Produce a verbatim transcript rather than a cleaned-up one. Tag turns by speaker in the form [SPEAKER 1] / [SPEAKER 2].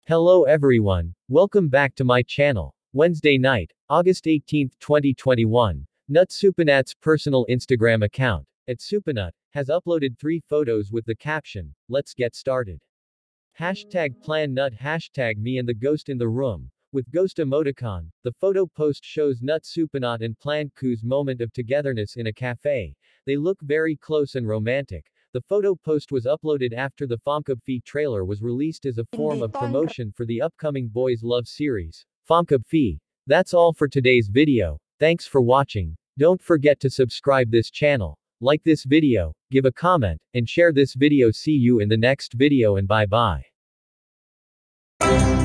[SPEAKER 1] Hello everyone, welcome back to my channel. Wednesday night, August eighteenth twenty twenty-one, Nutsupinat's personal Instagram account, at Supinut, has uploaded three photos with the caption, "Let's get started." Hashtag plan nut hashtag me and the ghost in the room, with ghost emoticon. The photo post shows Nutsupinat and Plan Ku's moment of togetherness in a cafe. They look very close and romantic. The photo post was uploaded after the Phomcupfi trailer was released as a form of promotion for the upcoming Boys Love series, Phomcupfi. That's all for today's video. Thanks for watching. Don't forget to subscribe this channel, like this video, give a comment, and share this video. See you in the next video and bye bye.